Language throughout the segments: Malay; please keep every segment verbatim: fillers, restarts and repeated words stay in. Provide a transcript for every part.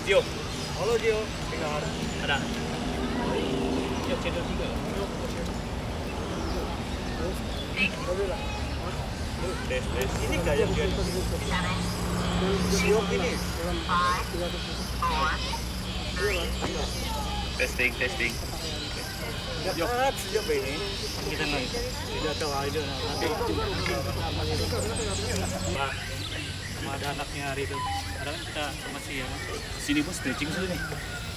Gio. Halo Gio. Dengar. Ada. Ya channel tiga. Tes tes. Ini kayak dia. Siok ini. Testing testing. Yuk, siap ini. Kita naik. Tidak tahu ada nanti. Nah, sama ada anaknya hari itu. Ada kan kita masih ya. Sini bos stretching dulu nih.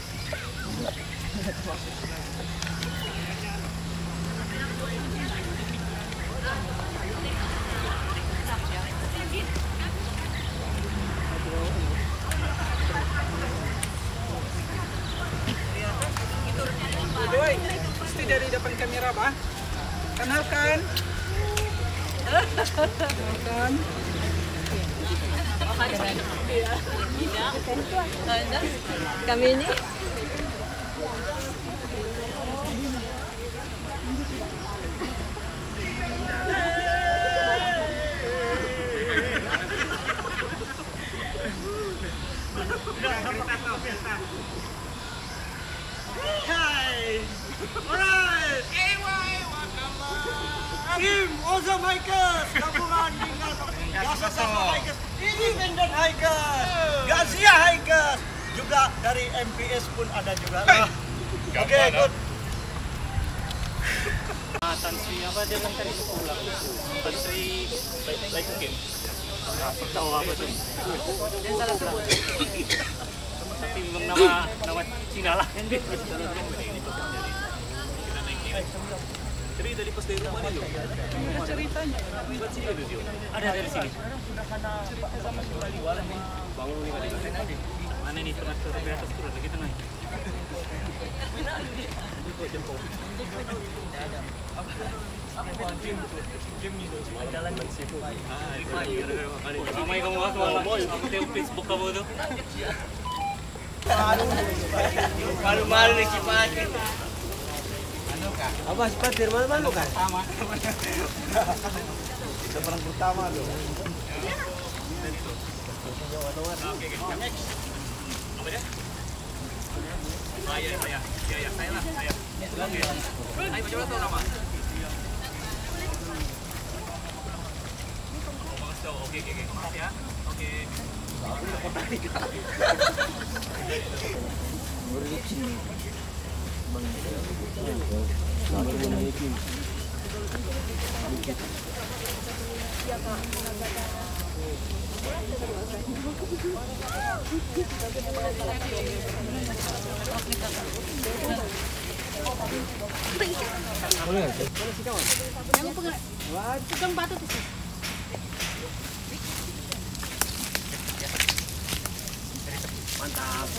Doi, pasti dari depan kamera, Pak. Kenalkan. Kenalkan. Kami ini Hai. Alright. A Y Wakala. Tim Ozam Hikers. Gabungan dengan Jasa Sama Hikers. Independent Hikers. Gazia Hikers. Juga dari M P S pun ada juga. Oke, okay, good. Tansi apa dia yang tadi pulang? Tansi baik mungkin. Apa tahu apa tuh? Dia salah sebut. Tapi memang nama nama Cina lah yang dia. Jadi dari pas dari rumah dia. Ceritanya. Buat sini ada dia. Ada dari sini. Bangun nih kali. Mana nih tengah ke atas turun lagi tengah. Ramai kamu aku aku tengok Facebook kamu tuh. Malu-malu nih Cipat. Apa Cipat dari mana-mana kan? Sama. Kita perang pertama tuh. Oke, next. Apa dia? Saya, saya, saya, saya lah, saya. Oke. Ayo coba tahu nama. Oke, oke, oke. Ya. Oke. yang pegang batu tuh. Mantap.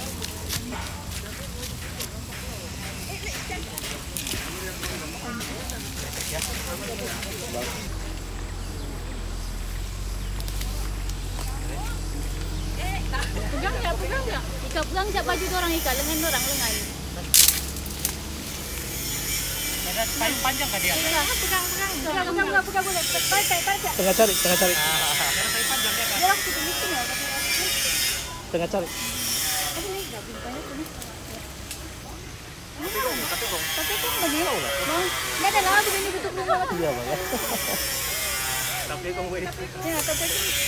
Pegang ya, pegang ya. Ika pegang siap baju tu orang Ika, lengan orang lengan. Paling panjang kan dia? Pegang, pegang, pegang, pegang, pegang, pegang boleh. Tarik, tarik, tarik. Tengah cari, tengah cari. Paling panjang dia kan? Dia waktu itu miskin ya. Tengah cari. Tapi ni dah bintangnya tu ni. Tapi kong, tapi kong. Tapi kong lagi. Bang, dah dah lah tu ini betul bunga. Iya bang ya. Tapi kong gue. Ya, tapi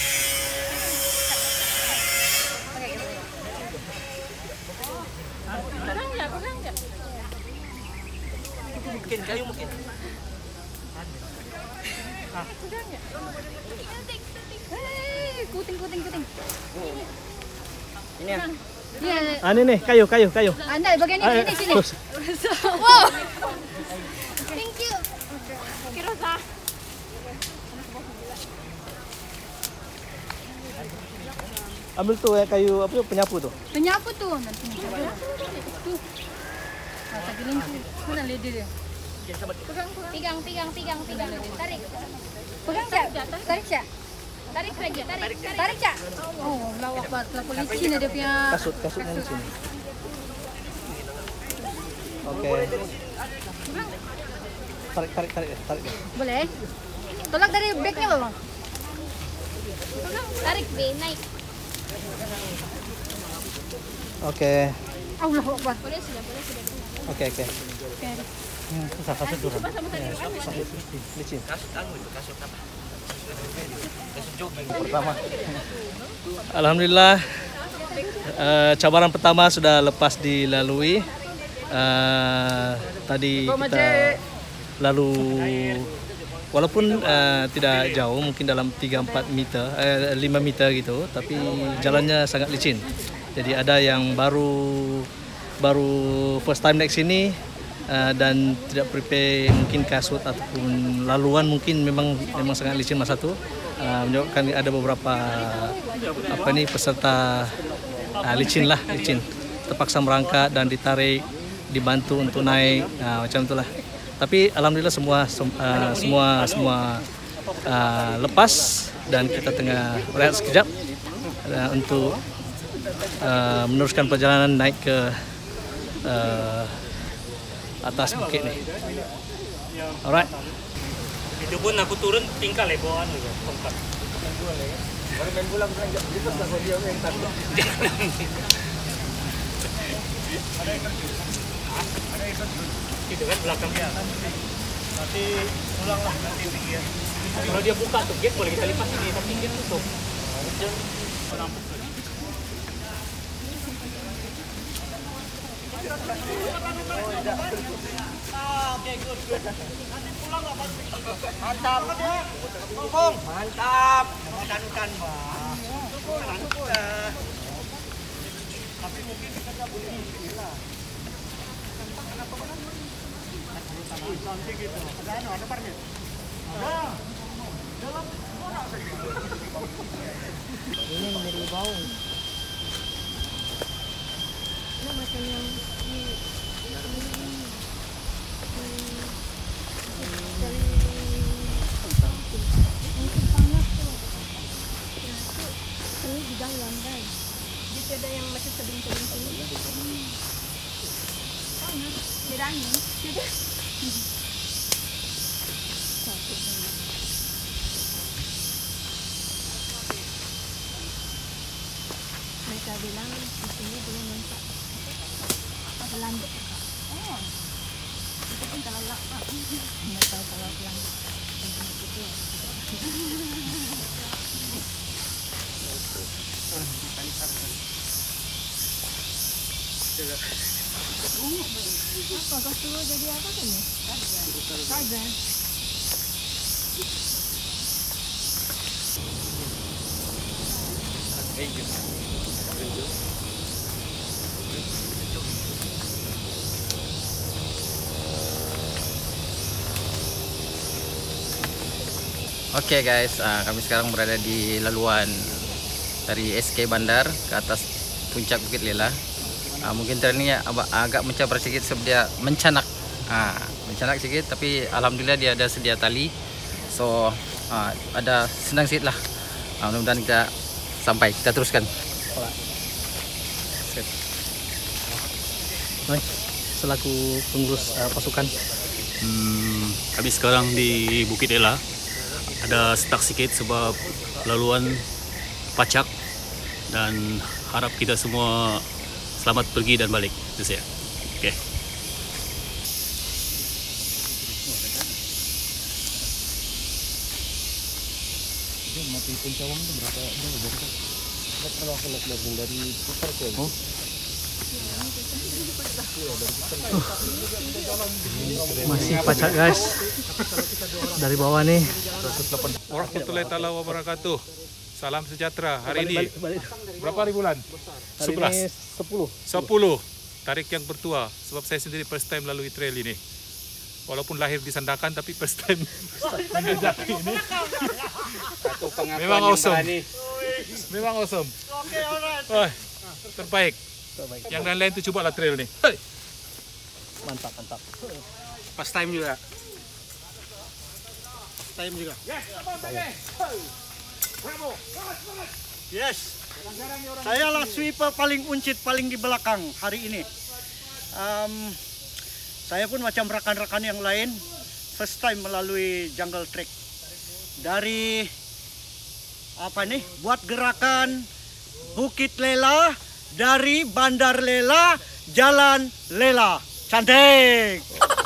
pegang ya, pegang ya. Mungkin kayu mungkin. Pegang ya. Hei, kuting, kuting, kuting. Ini ya. Ya. Ah ini nih, kayu, kayu, kayu. Anda bagian ini, Ayo, ini sini. terus. Wow. Thank you. Kira sah. Ambil tuh ya kayu apa tuh penyapu tuh. Penyapu tuh nanti. Tuh. Mata giling tuh. Mana lidi dia? Pegang, pegang, pegang, pegang, pegang. Tarik. Pegang Cak. Tarik Cak. Tarik lagi, tarik. Tarik Cak. Oh, lawak banget. Lah polisi nih dia punya. Kasut, kasutnya di sini. Oke. Tarik, tarik, tarik, tarik. Boleh. Tolak dari backnya bang. Tarik B naik. Oke. Allah Akbar. Boleh sudah, boleh sudah. Oke, oke. Oke. Hmm, susah kasut turun. Sama-sama. Licin. Kasut anu itu, kasut apa? Kasut jogging. Pertama. Alhamdulillah, uh, cabaran pertama sudah lepas dilalui. Uh, tadi kita lalu walaupun uh, tidak jauh, mungkin dalam tiga empat meter, uh, lima meter gitu, tapi jalannya sangat licin. Jadi ada yang baru baru first time naik sini uh, dan tidak prepare mungkin kasut ataupun laluan, mungkin memang memang sangat licin masa itu. Uh, menyebabkan ada beberapa apa nih peserta uh, licin lah, licin, terpaksa merangkak dan ditarik, dibantu untuk naik, uh, macam itulah. Tapi alhamdulillah semua sem, uh, semua semua uh, lepas dan kita tengah berehat sekejap uh, untuk uh, meneruskan perjalanan naik ke uh, atas bukit ni. Alright. Itu pun aku turun tingkal ya bawaan ya, tongkat. Baru main bola bukan gitu sama dia yang tadi. Itu kan belakangnya. Nanti ulanglah nanti dia. Kalau dia buka tuh gate boleh kita lipat ini, tapi gate tutup. Oke, good, good. Nanti pulang lah pasti. Mantap. Bung, mantap. Makan-makan, Bang. Mantap. Tapi mungkin kita tak boleh istilah. Kenapa kan? Nanti gitu. Ada anu, ada permit. Ada. Dalam orang saja. Ini memberi bau. Ini macam yang di dalam kan. Dia ada yang macam tebing-tebing sini. Panas, dia angin. Tidak. Mereka bilang di sini boleh nampak apa landuk. Oh. Itu pun kalau lak. Enggak tahu kalau landuk. Itu. Apa kau suruh jadi apa kan ni? Saja. Oke okay guys, uh, kami sekarang berada di laluan dari S K Bandar ke atas puncak Bukit Lela. Uh, mungkin trailnya agak mencabar sedikit sebab dia mencanak, uh, mencanak sedikit, tapi alhamdulillah dia ada sedia tali, so uh, ada senang sedikit lah. Uh, mudah-mudahan kita sampai, kita teruskan. Baik, selaku pengurus uh, pasukan. Hmm, kami sekarang di Bukit Lela. Ada stuck sikit sebab laluan pacak dan harap kita semua selamat pergi dan balik. Itu saja. Okey. Mati Pencawang itu berapa jauh dari kita? Kalau aku nak belajar dari putar ke? Oh. Masih pacak guys. Dari bawah nih. Warahmatullahi taala wabarakatuh. Salam sejahtera. Hari ini Balik, balik. berapa hari bulan? Hari sebelas. ini sepuluh. sepuluh. Tarik yang bertua. Sebab saya sendiri first time lalui trail ini. Walaupun lahir di Sandakan tapi first time menjajaki ini. Memang awesome. Memang awesome. Oke, alright. Wah, terbaik. Terbaik. Yang lain-lain tu cobalah trail ni. Hey. Mantap, mantap. First time juga. First time juga. Yes. Saya lah sweeper paling uncit, paling di belakang hari ini. Um, saya pun macam rekan-rekan yang lain, first time melalui jungle trek. Dari apa nih? Buat gerakan Bukit Lela dari Bandar Lela, Jalan Lela. Cantik.